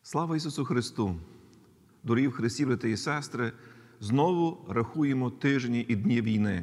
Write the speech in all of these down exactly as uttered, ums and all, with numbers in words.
Слава Ісусу Христу! Дорогі в Христі, брати і сестри, знову рахуємо тижні і дні війни.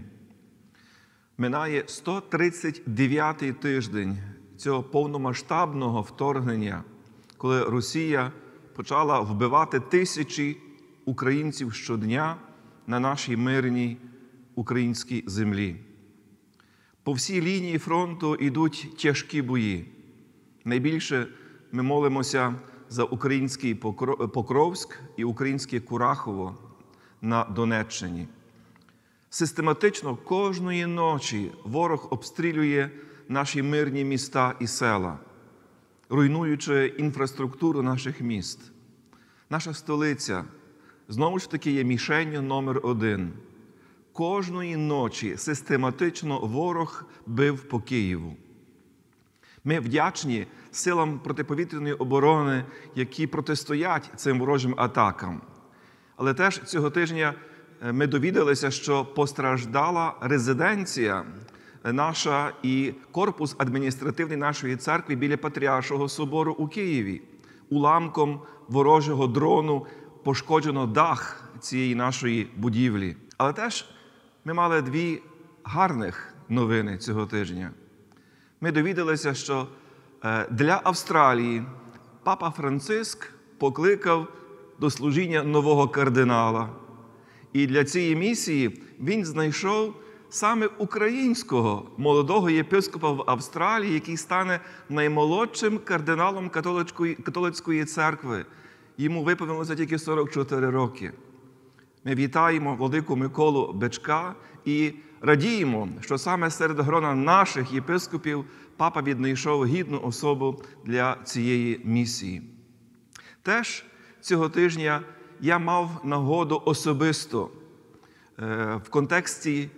Минає сто тридцять дев'ятий тиждень цього повномасштабного вторгнення, коли Росія почала вбивати тисячі українців щодня на нашій мирній українській землі. По всій лінії фронту йдуть тяжкі бої. Найбільше ми молимося за український Покровськ і українське Курахово на Донеччині. Систематично кожної ночі ворог обстрілює наші мирні міста і села, руйнуючи інфраструктуру наших міст. Наша столиця знову ж таки є мішенню номер один. Кожної ночі систематично ворог бив по Києву. Ми вдячні силам протиповітряної оборони, які протистоять цим ворожим атакам. Але теж цього тижня ми довідалися, що постраждала резиденція наша і корпус адміністративний нашої церкви біля Патріаршого собору у Києві. Уламком ворожого дрону пошкоджено дах цієї нашої будівлі. Але теж ми мали дві гарних новини цього тижня. Ми довідалися, що для Австралії папа Франциск покликав до служіння нового кардинала. І для цієї місії він знайшов саме українського молодого єпископа в Австралії, який стане наймолодшим кардиналом католицької, католицької церкви. Йому виповнилося тільки сорок чотири роки. Ми вітаємо владику Миколу Бичка і радіємо, що саме серед грона наших єпископів папа віднайшов гідну особу для цієї місії. Теж цього тижня я мав нагоду особисто в контексті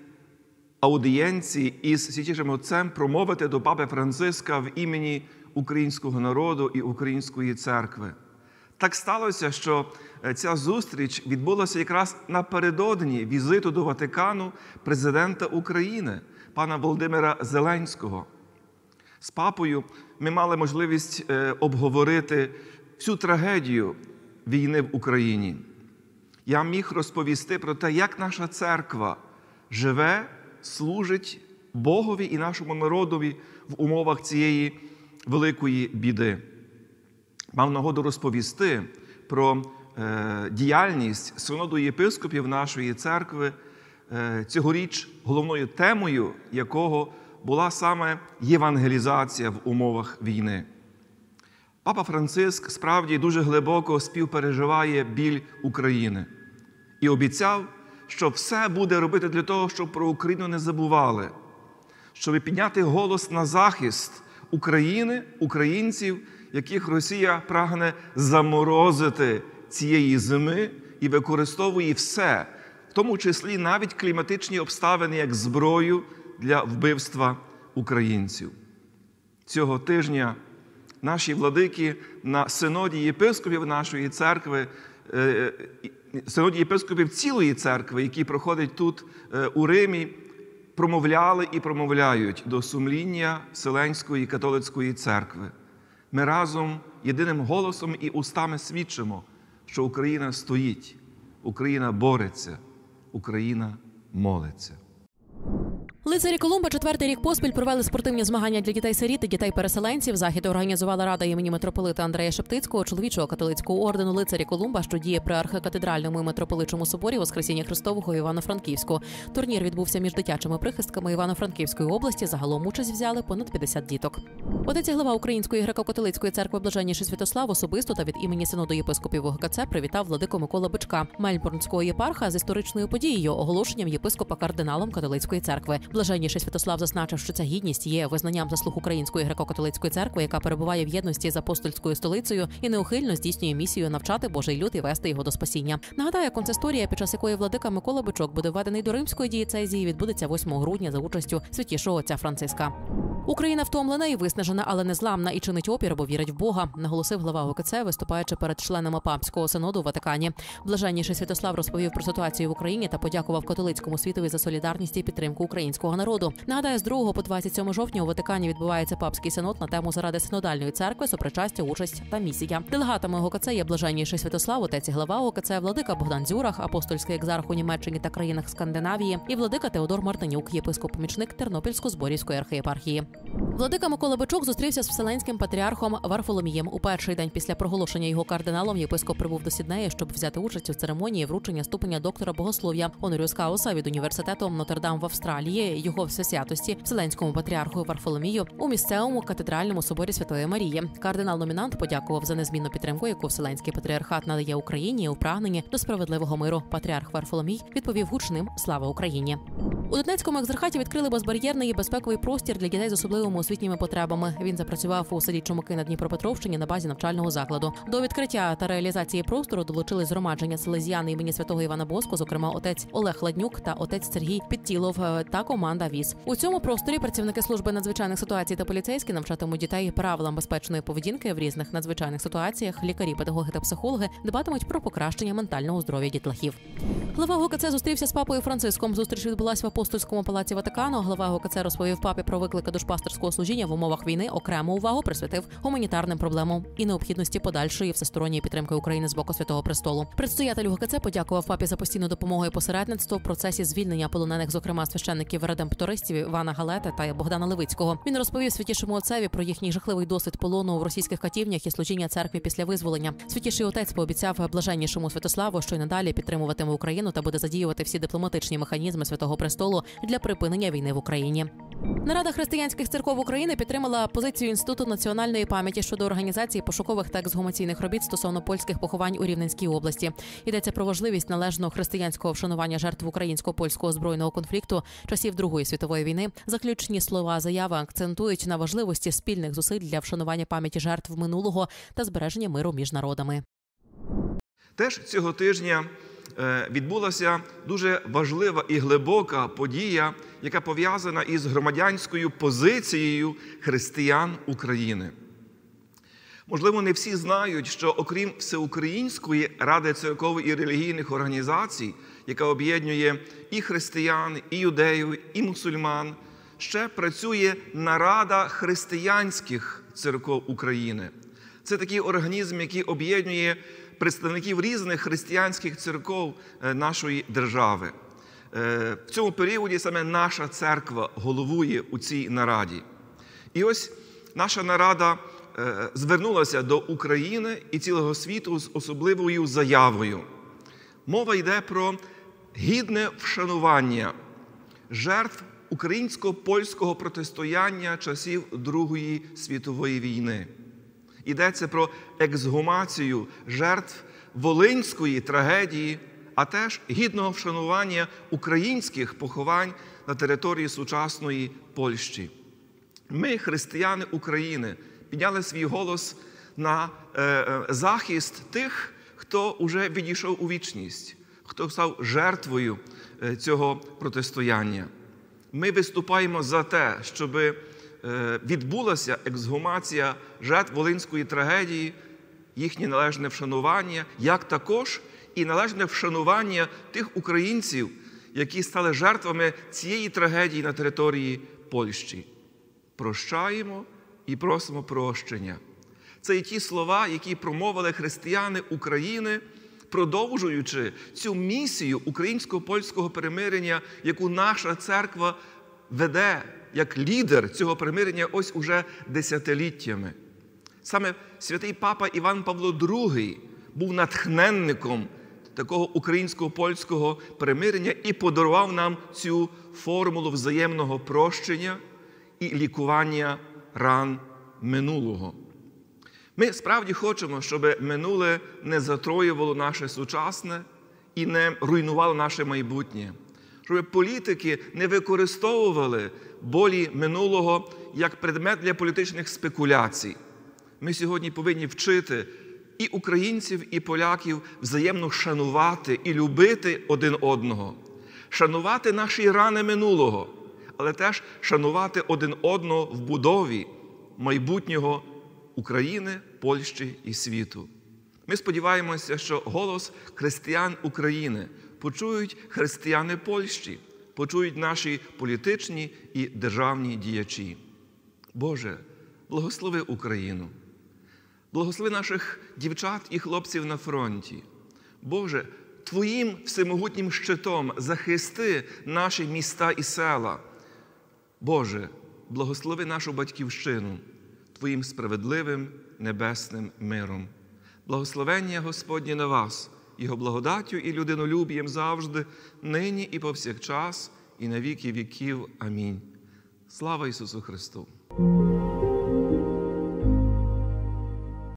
аудієнції із Святішим Отцем промовити до папи Франциска в імені українського народу і української церкви. Так сталося, що ця зустріч відбулася якраз напередодні візиту до Ватикану президента України, пана Володимира Зеленського. З папою ми мали можливість обговорити всю трагедію війни в Україні. Я міг розповісти про те, як наша церква живе, служить Богові і нашому народові в умовах цієї великої біди. Мав нагоду розповісти про е, діяльність синоду єпископів нашої церкви, е, цьогоріч головною темою якого була саме євангелізація в умовах війни. Папа Франциск справді дуже глибоко співпереживає біль України і обіцяв, що все буде робити для того, щоб про Україну не забували, щоб підняти голос на захист України, українців, яких Росія прагне заморозити цієї зими і використовує все, в тому числі навіть кліматичні обставини, як зброю для вбивства українців. Цього тижня наші владики на синоді єпископів нашої церкви, синоді єпископів цілої церкви, які проходять тут у Римі, промовляли і промовляють до сумління Вселенської католицької церкви. Ми разом єдиним голосом і устами свідчимо, що Україна стоїть, Україна бореться, Україна молиться. Лицарі Колумба четвертий рік поспіль провели спортивні змагання для дітей-сиріт і дітей-переселенців. Захід організувала Рада імені митрополита Андрея Шептицького, чоловічого католицького ордену Лицарі Колумба, що діє при архикатедральному і митрополичому соборі Воскресіння Христового Івано-Франківську. Турнір відбувся між дитячими прихистками Івано-Франківської області. Загалом участь взяли понад п'ятдесят діток. Отець і глава Української греко-католицької церкви Блаженніший Святослав особисто та від імені синоду єпископів УГКЦ привітав владику Миколу Бичка, мельбурнського єпарха, з історичною подією – оголошенням єпископа кардиналом католицької церкви. Блаженніший Святослав зазначив, що ця гідність є визнанням заслуг Української греко-католицької церкви, яка перебуває в єдності з апостольською столицею і неухильно здійснює місію навчати Божий люд і вести його до спасіння. Нагадаю, консисторія, під час якої владика Микола Бичок буде введений до Римської дієцезії, відбудеться восьмого грудня за участю святішого отця Франциска. Україна втомлена і виснажена, але не зламна і чинить опір, бо вірить в Бога, наголосив глава УКЦ, виступаючи перед членами папського синоду у Ватикані. Блаженніший Святослав розповів про ситуацію в Україні та подякував католицькому світові за солідарність і підтримку українського українського народу. Нагадаю, з другого по двадцять сьоме жовтня у Ватикані відбувається папський синод на тему заради синодальної церкви, сопричастя, участь та місія. Делегатами ОГКЦ є блаженнійший Святослав, отець і глава ОГКЦ, владика Богдан Дзюрах, апостольський екзарх у Німеччині та країнах Скандинавії, і владика Теодор Мартинюк, єпископ-помічник Тернопільсько-Зборівської архієпархії. Владика Микола Бичук зустрівся з вселенським патріархом Варфоломієм. У перший день після проголошення його кардиналом єпископ прибув до Сіднея, щоб взяти участь у церемонії вручення ступеня доктора богослов'я Honoris Causa від університету Нотр-Дам в Австралії, його всесвятості вселенському патріарху Варфоломію у місцевому катедральному соборі Святої Марії. Кардинал-номінант подякував за незмінну підтримку, яку вселенський патріархат надає Україні у прагненні до справедливого миру. Патріарх Варфоломій відповів гучним «Слава Україні!». У Донецькому екзархаті відкрили безбар'єрний і безпековий простір для дітей з особливими освітніми потребами. Він запрацював у селі Чумаки на Дніпропетровщині на базі навчального закладу. До відкриття та реалізації простору долучили згромадження селезіяни імені святого Івана Боско, зокрема отець Олег Ладнюк та отець Сергій Підтілов та команда ВІЗ. У цьому просторі працівники служби надзвичайних ситуацій та поліцейські навчатимуть дітей правилам безпечної поведінки в різних надзвичайних ситуаціях. Лікарі, педагоги та психологи дбатимуть про покращення ментального здоров'я дітлахів. Глава ГКЦ зустрівся з папою Франциском. Зустріч відбулася в Апостольському палаці Ватикану. Глава ГКЦ розповів папі про виклики душпастерського служіння в умовах війни, окрему увагу присвятив гуманітарним проблемам і необхідності подальшої всесторонньої підтримки України з боку Святого Престолу. Предстоятель ГКЦ подякував папі за постійну допомогу і посередництво в процесі звільнення полонених, зокрема священників редемптористів Івана Галети та Богдана Левицького. Він розповів святішому отцеві про їхній жахливий досвід полону в російських катівнях і служіння церкві після визволення. Святіший отець пообіцяв блаженнішому Святославу, що й надалі підтримуватиме Україну та буде задіювати всі дипломатичні механізми Святого Престолу для припинення війни в Україні. Нарада християнських церков України підтримала позицію Інституту національної пам'яті щодо організації пошукових та ексгумаційних робіт стосовно польських поховань у Рівненській області. Йдеться про важливість належного християнського вшанування жертв українсько-польського збройного конфлікту часів Другої світової війни. Заключні слова заяви акцентують на важливості спільних зусиль для вшанування пам'яті жертв минулого та збереження миру між народами. Теж цього тижня відбулася дуже важлива і глибока подія, яка пов'язана із громадянською позицією християн України. Можливо, не всі знають, що окрім Всеукраїнської ради церков і релігійних організацій, яка об'єднує і християн, і юдеїв, і мусульман, ще працює нарада християнських церков України. Це такий організм, який об'єднує представників різних християнських церков нашої держави. В цьому періоді саме наша церква головує у цій нараді. І ось наша нарада звернулася до України і цілого світу з особливою заявою. Мова йде про гідне вшанування жертв українсько-польського протистояння часів Другої світової війни. Йдеться про ексгумацію жертв Волинської трагедії, а теж гідного вшанування українських поховань на території сучасної Польщі. Ми, християни України, підняли свій голос на е, захист тих, хто вже відійшов у вічність, хто став жертвою е, цього протистояння. Ми виступаємо за те, щоб е, відбулася ексгумація жертв Волинської трагедії, їхнє належне вшанування, як також і належне вшанування тих українців, які стали жертвами цієї трагедії на території Польщі. Прощаємо і просимо прощення. Це і ті слова, які промовили християни України, продовжуючи цю місію українсько-польського примирення, яку наша церква веде як лідер цього примирення ось уже десятиліттями. Саме святий папа Іван Павло другий був натхненником такого українсько-польського примирення і подарував нам цю формулу взаємного прощення і лікування ран минулого. Ми справді хочемо, щоб минуле не затроювало наше сучасне і не руйнувало наше майбутнє. Щоб політики не використовували болі минулого як предмет для політичних спекуляцій. Ми сьогодні повинні вчити і українців, і поляків взаємно шанувати і любити один одного. Шанувати наші рани минулого, але теж шанувати один одного в будові майбутнього України, Польщі і світу. Ми сподіваємося, що голос християн України почують християни Польщі, почують наші політичні і державні діячі. Боже, благослови Україну. Благослови наших дівчат і хлопців на фронті. Боже, Твоїм всемогутнім щитом захисти наші міста і села. Боже, благослови нашу батьківщину Твоїм справедливим небесним миром. Благословення Господнє на вас, Його благодаттю і людинолюбієм завжди, нині і повсякчас, і на віки віків. Амінь. Слава Ісусу Христу!